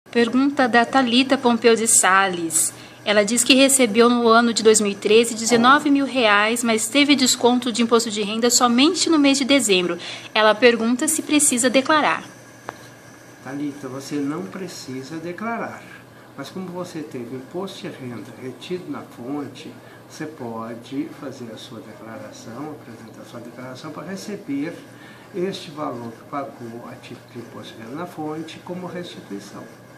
Pergunta da Thalita Pompeu de Sales. Ela diz que recebeu no ano de 2013 R$19.000, mas teve desconto de imposto de renda somente no mês de dezembro. Ela pergunta se precisa declarar. Thalita, você não precisa declarar. Mas como você teve imposto de renda retido na fonte, você pode fazer a sua declaração, apresentar a sua declaração para receber este valor que pagou a título de imposto de renda na fonte como restituição.